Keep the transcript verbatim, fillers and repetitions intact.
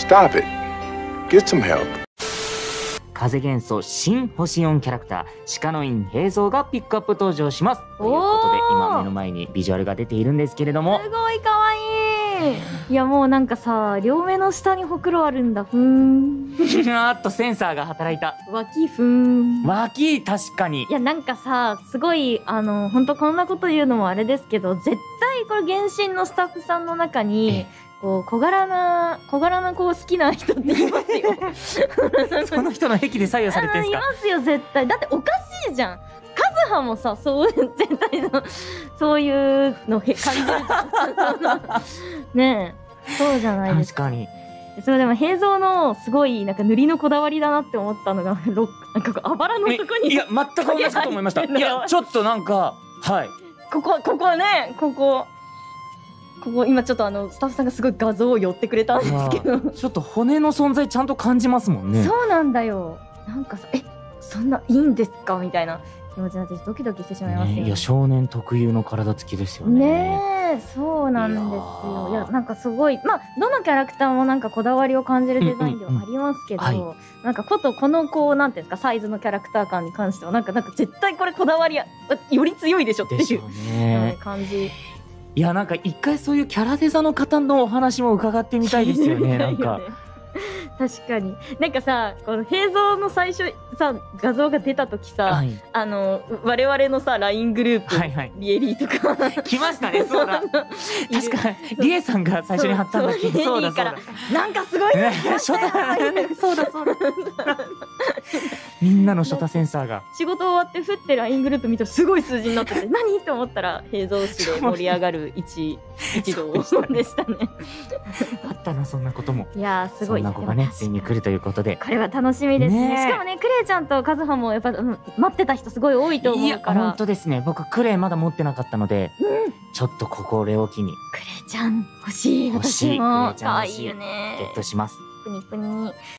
Stop it. Get some help. 風元素新星よんキャラクター鹿の院平蔵がピックアップ登場しますということで、今目の前にビジュアルが出ているんですけれども、 すごい可愛い。いやもうなんかさ、両目の下にほくろあるんだ。ふーん。 あっとセンサーが働いた。 脇ふーん。 脇確かに。 いやなんかさ、すごいあの本当こんなこと言うのもあれですけど、絶対これ原神のスタッフさんの中にこう小柄な小柄な子好きな人っていますよ。 その人の癖で左右されてるんですか。 いますよ絶対。だっておかしいじゃん。カズハもさ、そう絶対のそういうのへ感じるじゃん。ねえ、そうじゃないですか。 確かに。 それでも平蔵のすごいなんか塗りのこだわりだなって思ったのが、ロックなんかこうあばらのとこに、 いや全く同じかと思いました。いやちょっとなんかはいここここねここここ今ちょっとあのスタッフさんがすごい画像を寄ってくれたんですけど、 ちょっと骨の存在ちゃんと感じますもんね。 そうなんだよ。なんかさ、えそんないいんですかみたいな気持ちになってドキドキしてしまいますよね。 ね、いや少年特有の体つきですよね。 ねえ、そうなんですよ。いやなんかすごい、まあどのキャラクターもなんかこだわりを感じるデザインではありますけど、 うんうんうんはい、 なんかことこのこうなんていうんですか、サイズのキャラクター感に関してはなんかなんか絶対これこだわりやより強いでしょっていうでしょうね。 感じ。 いやなんか一回そういうキャラデザの方のお話も伺ってみたいですよね。なんか確かになんかさ、この平蔵の最初さ画像が出た時さ、はい、あの我々のさ ライン グループ、はいはい、リエリーとか来ましたね。そうだ確かリエさんが最初に貼ったんだっけ。そうだそうだ、 なんかすごいね初太そうだそうだみんなの初太センサーが仕事終わってふって ライン グループ見たらすごい数字になってて何と思ったら平蔵市で盛り上がる一一同でしたね。 あったなそんなことも。 いやすごい。 そんな子がねついに来るということで、 これは楽しみですね。しかもねクレイちゃんとカズハもやっぱ、うん、待ってた人すごい多いと思うから。 いや本当ですね。僕クレイまだ持ってなかったので、うん、ちょっとこれを機にクレイちゃん欲しい。 欲しい。 私も可愛いよね。 ゲットします。 プニプニ。